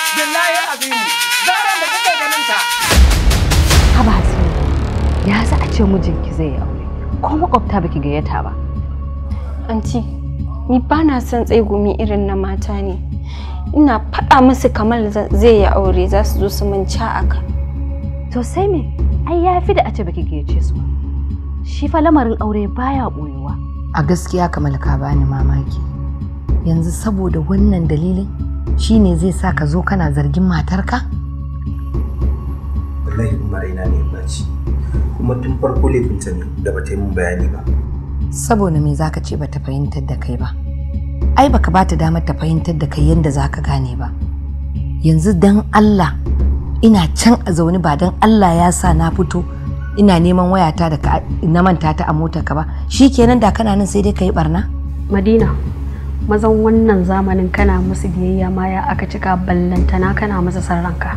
billahi azimi zaran da kake ganin ta. Haba Hasina, ya za a ce mijinki zai aure ko makwabta baki gayyata ba? Anti, ni ba na son tsegumi irin na mata ne. Ina faɗa musu Kamal zai yi aure za su zo su manca aka. To sai me? Ai yafi da a ce baki gayyace su. Shi fa lamarin aure baya boyewa. A gaskiya Kamal ka bani mamaki. Yanzu saboda wannan dalilin shine zai sa ka zo kana zargin matarka? Wallahi Umar ina ne baci. Kuma tun farko laifinta ne da bata yi min bayani ba. Saboda me zaka ce bata fahimtar da kai ba? Ai baka bata damar ta fahimtar da kai yanda zaka gane ba. Yanzu dan Allah ina can a zaune ba dan Allah ya sa na fito ina neman wayata da na manta ta a motar ka ba. Shikenan da kana nan sai dai kai barna? Madina, mazan wannan zamanin kana musu biyayya ma ya aka cika ballantana kana masa sarranka.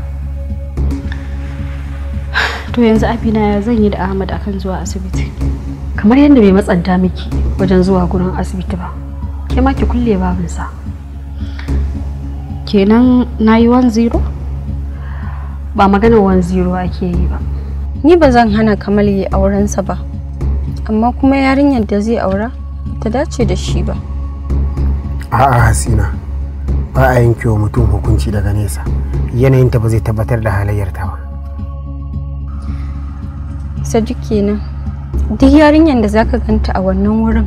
To yanzu Abina ya zan yi da Ahmad akan zuwa asibiti. Kamar yadda bai matsanta miki wajen zuwa gurin asibiti ba. Ke ma ki kulle babinsa. Kenan nayi 1-0? Ba magana 1-0 ake yi ba. Ni ba zan hana Kamal yi aurensa ba. Amma kuma yarinyar da zai aura ta dace da shi ba. A'a Hasina, ba a yanke wa mutum hukunci daga nesa. Yanayinta ba zai tabbatar da halayyarta ba. Sadiq kenan. Duk yarinyar da zaka ganta a wannan wurin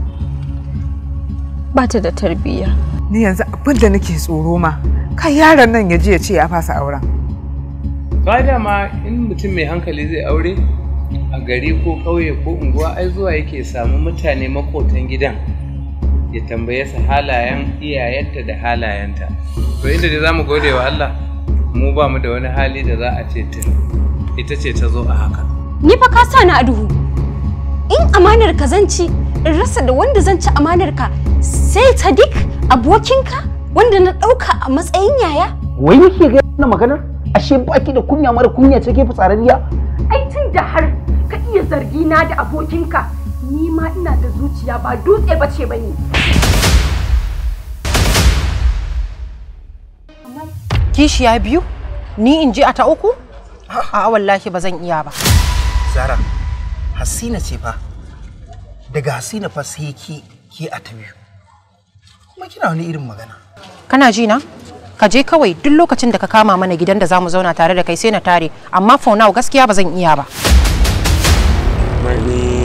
ba ta da tarbiyya. Ni yanzu abin da nake tsoro ma kai yaron nan ya je ya ce ya fasa auren. Ba da ma in mutum mai hankali zai aure a gari ko ƙauye ko unguwa ai zuwa yake samu mutane makotan gidan ya tambaye su halayen iyayenta da halayenta. To inda dai zamu gode wa Allah mu ba mu da wani hali da za a ce ita ce ta zo a haka. Ni fa ka sa ni a duhu. In amanar ka zan ci in rasa da wanda zan ci amanar ka sai Sadiq abokinka wanda na ɗauka a matsayin yaya. Wai nake ga wannan maganar? Ashe baki da kunya mara kunya ce ke fitsararriya? Ai tun da har ka iya zargi na da abokinka ni ma ina da zuciya ba dutse bace bane. Kishiya biyu? Ni in je a ta uku? A'a wallahi ba zan iya ba. Zara, Hasina ce fa. Daga Hasina fa sai ke a ta biyu. Kuma kina wani irin magana. Kana ji na? Ka je kawai duk lokacin da ka kama mana gidan da zamu zauna tare da kai sai na tare, amma for now gaskiya ba zan iya ba. Mani